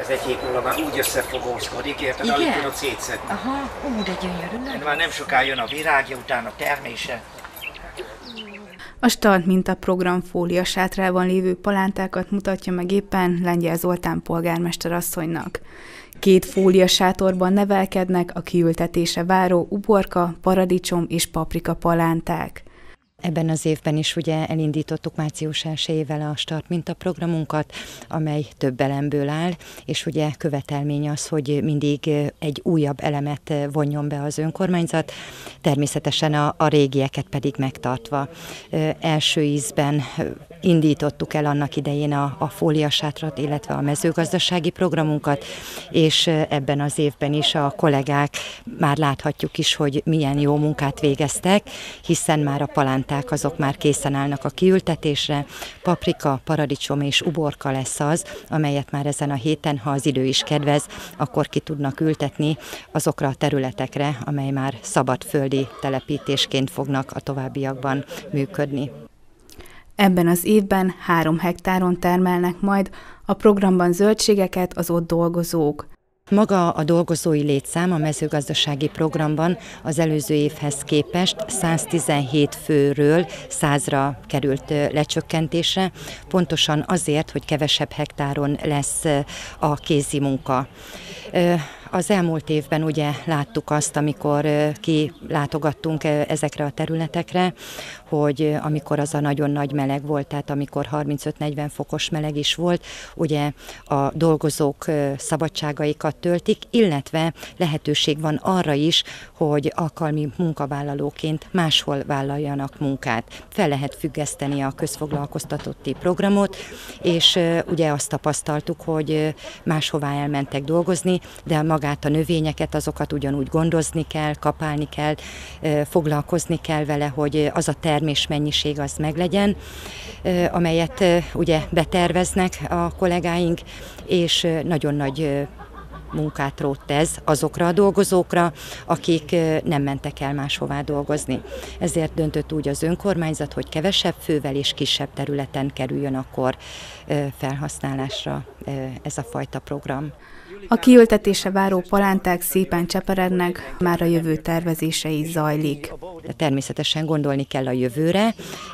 Ez egy hét múlva már úgy összefogózkodik, érted? Alig tudod szétszedni. Aha, de gyönyörű. Már nem soká jön a virágja, utána a termése. A Start mintaprogram fóliasátrában lévő palántákat mutatja meg éppen Lengyel Zoltán polgármester asszonynak. 2 fóliasátorban nevelkednek a kiültetése váró uborka, paradicsom és paprika palánták. Ebben az évben is ugye elindítottuk március 1-ével a Start mintaprogramunkat, amely több elemből áll, és ugye követelmény az, hogy mindig egy újabb elemet vonjon be az önkormányzat, természetesen a régieket pedig megtartva. Első ízben indítottuk el annak idején a fóliasátrat, illetve a mezőgazdasági programunkat, és ebben az évben is a kollégák már láthatjuk is, hogy milyen jó munkát végeztek, hiszen már a palánták azok már készen állnak a kiültetésre. Paprika, paradicsom és uborka lesz az, amelyet már ezen a héten, ha az idő is kedvez, akkor ki tudnak ültetni azokra a területekre, amely már szabadföldi telepítésként fognak a továbbiakban működni. Ebben az évben 3 hektáron termelnek majd a programban zöldségeket az ott dolgozók. Maga a dolgozói létszám a mezőgazdasági programban az előző évhez képest 117 főről 100-ra került lecsökkentésre, pontosan azért, hogy kevesebb hektáron lesz a kézi munka. Az elmúlt évben ugye láttuk azt, amikor kilátogattunk ezekre a területekre, hogy amikor az a nagyon nagy meleg volt, tehát amikor 35-40 fokos meleg is volt, ugye a dolgozók szabadságaikat töltik, illetve lehetőség van arra is, hogy alkalmi munkavállalóként máshol vállaljanak munkát. Fel lehet függeszteni a közfoglalkoztatotti programot, és ugye azt tapasztaltuk, hogy máshová elmentek dolgozni, de magát a növényeket, azokat ugyanúgy gondozni kell, kapálni kell, foglalkozni kell vele, hogy az a termésmennyiség az meglegyen, amelyet ugye beterveznek a kollégáink, és nagyon nagy munkát rótt ez azokra a dolgozókra, akik nem mentek el máshová dolgozni. Ezért döntött úgy az önkormányzat, hogy kevesebb fővel és kisebb területen kerüljön akkor felhasználásra ez a fajta program. A kiültetése váró palánták szépen cseperednek, már a jövő tervezése is zajlik. Természetesen gondolni kell a jövőre,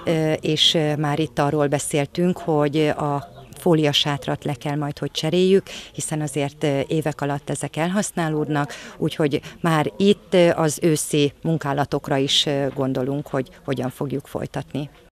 és már itt arról beszéltünk, hogy a fóliasátrat le kell majd, hogy cseréljük, hiszen azért évek alatt ezek elhasználódnak, úgyhogy már itt az őszi munkálatokra is gondolunk, hogy hogyan fogjuk folytatni.